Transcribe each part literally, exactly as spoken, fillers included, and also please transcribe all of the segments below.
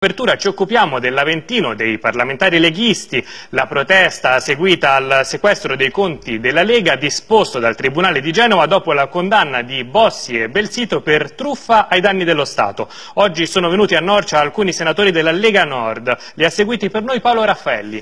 apertura ci occupiamo dell'Aventino, dei parlamentari leghisti, la protesta seguita al sequestro dei conti della Lega disposto dal Tribunale di Genova dopo la condanna di Bossi e Belsito per truffa ai danni dello Stato. Oggi sono venuti a Norcia alcuni senatori della Lega Nord, li ha seguiti per noi Paolo Raffaelli.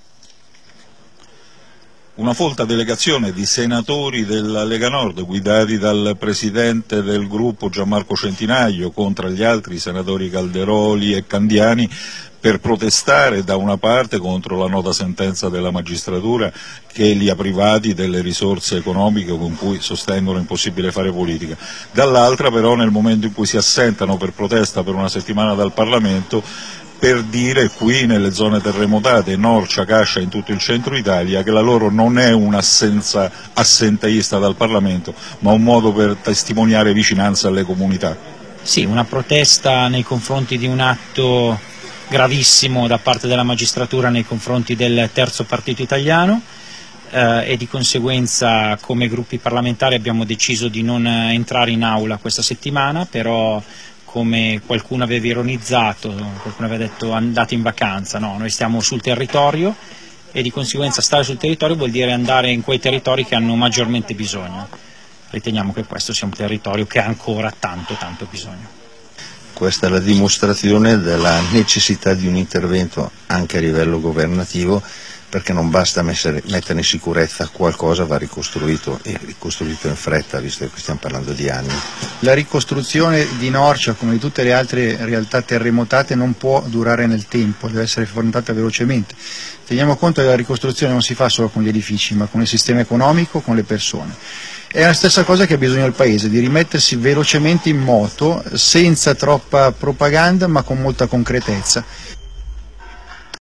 Una folta delegazione di senatori della Lega Nord guidati dal presidente del gruppo Gianmarco Centinaio contro gli altri senatori Calderoli e Candiani per protestare da una parte contro la nota sentenza della magistratura che li ha privati delle risorse economiche con cui sostengono impossibile fare politica, dall'altra però nel momento in cui si assentano per protesta per una settimana dal Parlamento per dire qui nelle zone terremotate, Norcia, Cascia, in tutto il centro Italia, che la loro non è un'assenza assenteista dal Parlamento, ma un modo per testimoniare vicinanza alle comunità. Sì, una protesta nei confronti di un atto gravissimo da parte della magistratura nei confronti del terzo partito italiano eh, e di conseguenza come gruppi parlamentari abbiamo deciso di non entrare in aula questa settimana, però come qualcuno aveva ironizzato, qualcuno aveva detto andate in vacanza, no, noi stiamo sul territorio e di conseguenza stare sul territorio vuol dire andare in quei territori che hanno maggiormente bisogno. Riteniamo che questo sia un territorio che ha ancora tanto tanto bisogno. Questa è la dimostrazione della necessità di un intervento anche a livello governativo, perché non basta mettere in sicurezza qualcosa, va ricostruito e ricostruito in fretta, visto che stiamo parlando di anni. La ricostruzione di Norcia, come di tutte le altre realtà terremotate, non può durare nel tempo, deve essere affrontata velocemente. Teniamo conto che la ricostruzione non si fa solo con gli edifici, ma con il sistema economico, con le persone. È la stessa cosa che ha bisogno il Paese, di rimettersi velocemente in moto, senza troppa propaganda, ma con molta concretezza.